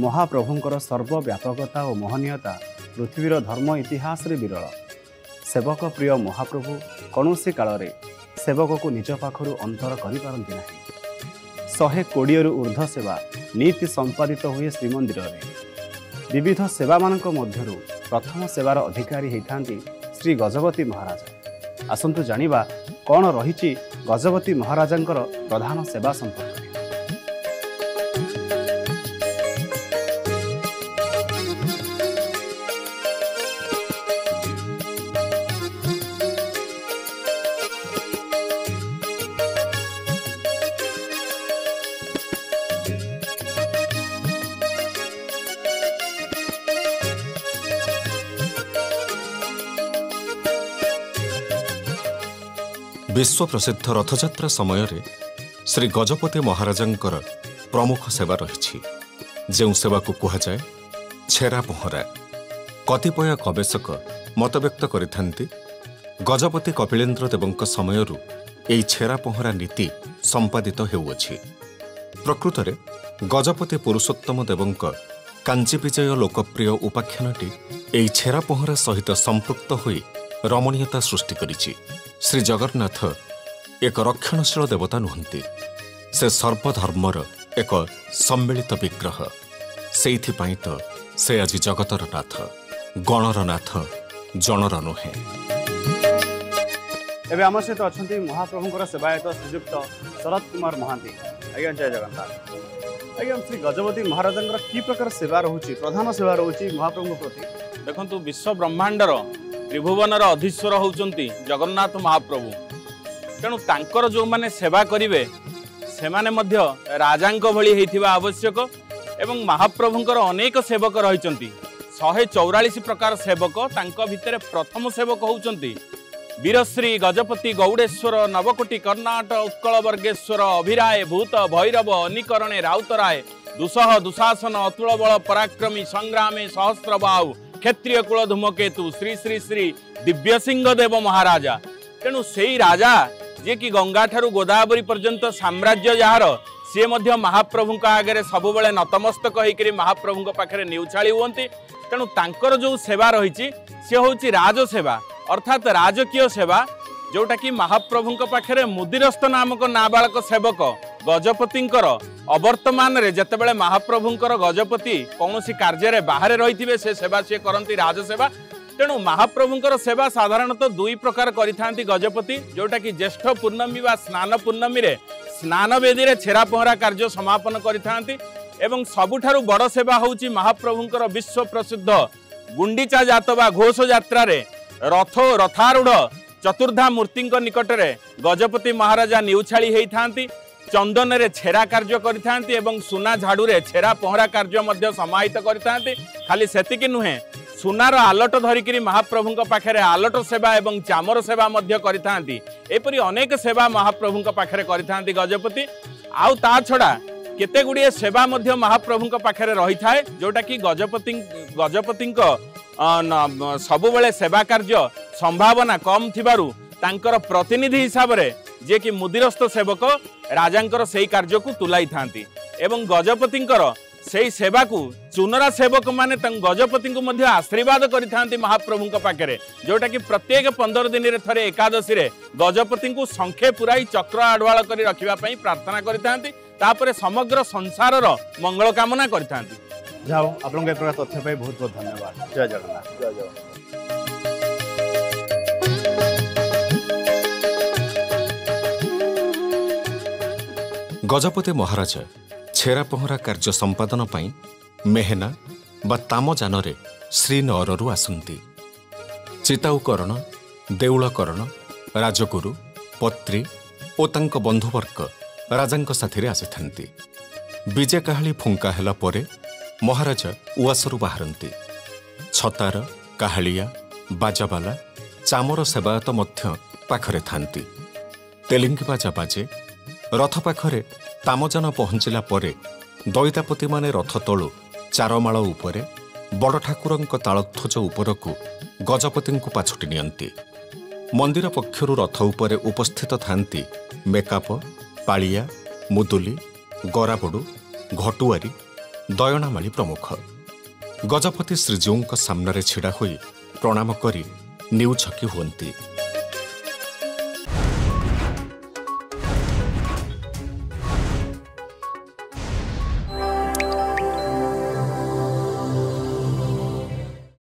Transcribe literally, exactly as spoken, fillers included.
महाप्रभुंकर सर्वव्यापकता और मोहनीयता पृथ्वीर धर्म इतिहास रे विरल। सेवक प्रिय महाप्रभु कौनसी काल रे सेवक को निज पाखरु अंतर करि पारंती नाही। शहे कोड़े रु ऊर्ध्व सेवा नीति संपादित हुए श्रीमंदिर रे। विविध सेवा मानक मध्यरु प्रथम सेवार अधिकारी होइथांती श्री गजपति महाराज। आसंतु जानिबा कौन रहिछि गजपति महाराजंकर प्रधान सेवा संपर्क। विश्व प्रसिद्ध रथयात्रा समय रे श्री गजपति महाराजंकर प्रमुख सेवा रही। जो सेवा को कह जाए छेरा पहरा। कतिपय गवेषक मतव्यक्त करिथांती गजपति कपिलेन्द्र देवंक समयरु एई छेरा पहरा नीति संपादित हेउअछि। प्रकृत रे गजपति पुरुषोत्तम देवंक कांची विजय लोकप्रिय उपाख्यानटी एई छेरा पहरा सहित संपृक्त होई रमणीयता सृष्टि करिछि। श्री जगन्नाथ एक रक्षणशील देवता नुहंती, से सर्वधर्मर एक सम्मिलित विग्रह। सेइथिपाई तो से आज जगतर नाथ, गणर नाथ, जनर नुहे। एबे आम सहित अच्छा महाप्रभुंकर सेवायत श्रीयुक्त शरद कुमार महांती। आज्ञा जय जगन्नाथ। आज्ञा श्री गजपति महाराजंकर की प्रकार सेवा रोचे, प्रधान सेवा रोचे महाप्रभु प्रति? देखु विश्व ब्रह्मांडर त्रिभुवनर अधीश्वर होउचंती जगन्नाथ महाप्रभु। तेणु तांकर जो माने सेवा करिवे से माने मध्य राजांक भली हेइथिबा आवश्यक। एवं महाप्रभुंकर अनेक सेवक रहिचंती, शहे चौरालीस प्रकार सेवक। तांका भितरे प्रथम सेवक होउचंती वीरश्री गजपति गौड़ेश्वर नवकोटि कर्णाट उत्कल वर्गेश्वर अभिराय भूत भैरव अनिकरणे राउतराय दुसह दुशासन अतुल बल पराक्रमी संग्रामे सहस्र बाहु क्षेत्रीय कुल धूमकेतु श्री श्री श्री दिव्य सिंह देव महाराजा। तेणु से राजा जे कि गंगा ठारू गोदावरी पर्यंत साम्राज्य जार सी मध्य महाप्रभु आगे सबुबले नतमस्तक होकर महाप्रभु पाखे निउछाड़ी हुंती। तेणु तांकर जो सेवा रही सी हूँ राजसेवा अर्थात राजकीय सेवा, जोटा कि महाप्रभु पाखे मुदिरस्त नामक नाबालक सेवक गजपतिंकर अवर्तमान रे जेतेबेले महाप्रभुंकर गजपति कौनसी कार्य बाहर रही से सेवा सी करती राजसेवा। तेणु महाप्रभुंकर सेवा साधारणतः दुई प्रकार करिथांती गजपति, जोटा कि ज्येष्ठ पूर्णमी व स्नान पूर्णमी रे स्नान वेदी रे छेरा पहरा कार्य समापन करिथांती। एवं सबुठारु बड़ सेवा होउची महाप्रभुंकर विश्व प्रसिद्ध गुंडीचा जात वा घोष यात्रा रे रथ रथारूढ़ चतुर्धा मूर्ति निकट में गजपति महाराजा निउछाड़ी होइथांती। चंदन रे छेरा कार्य करिथांती एवं सुना झाड़ू रे छेरा पहरा कार्य मध्य समाहित करिथांती। खाली सेतिकी नुहे, सुनार आलट धरिकी महाप्रभु पाखे आलट सेवा एवं चामर सेवा मध्य करिथांती। एपरि अनेक सेवा महाप्रभु पाखे करिथांती गजपति। आउ ता छड़ा केते गुड़िए सेवा मध्य महाप्रभु पाखे रही थाए, जोटा कि गजपति गजपति सबुबले सेवा कार्य संभावना कम थिबारु तांकर प्रतिनिधि हिसाब रे जे कि मुदिरस्त सेवक राजांकर सेई कार्य को तुलाई थांती। एवं गजपतिंकर सेई सेवा को चुनरा सेवक माने तंग गजपति को मध्य आशीर्वाद करिथांती महाप्रभु पाखे, जोटा कि प्रत्येक पंदर दिन रे थरे एकादशी रे गजपति को संखे पुराई चक्र आडवाल करी रखिबा पई प्रार्थना करिथांती। तापरे समग्र संसार रो मंगल कामना करिथांती। जाओ आपन के प्रकार तथ्य पाई बहुत बहुत धन्यवाद। जय जगन्नाथ। जय जगन्नाथ। गजपति महाराज छेरा पहरा कार्य संपादन पाई मेहना बा तामजान रे श्रीनगररू आसंती। चिताउकरण, देउलकरण, राजगुरु, पत्री और तांक बंधुवर्ग राजांक साथी आसीथांती। विजे काहाली फुंका हेला परे महाराज उआसरू बाहरती। छतार, काहालिया, बाजाबाला, चामर सेवायत मध्य पाखरे थांती। तेलिंगी बाजा बाजे। रथ पाखरे तामजान पहुंचला परे दईतापति माने रथ तलु चारमाଳ उपरे बड़ ठाकुरंक तालध्वज उपरकू गजपति को पाछुटी नियंती। मंदिर पक्षरु रथ उपरे उपस्थित थांती मेकाप, पालिया, मुदुली, गराबड़ू, घटुआरी ଦୟଣାମାଳି ପ୍ରମୁଖ ଗଜପତି ଶ୍ରୀଜୀଉଙ୍କ ସାମ୍ନାରେ ଛିଡ଼ା ହୋଇ ପ୍ରଣାମ କରି ନିଉଛକି ହୁଅନ୍ତି।